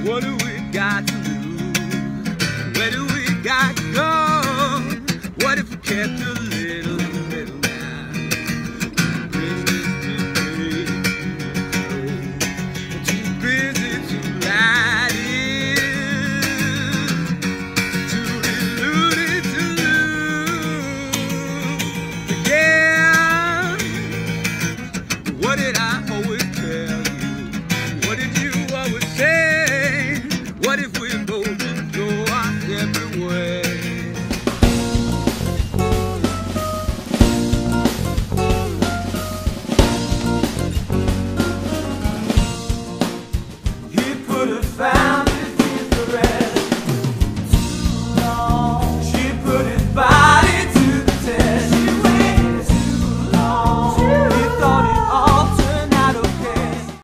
What do we got to lose? Where do we got to go? What if we kept to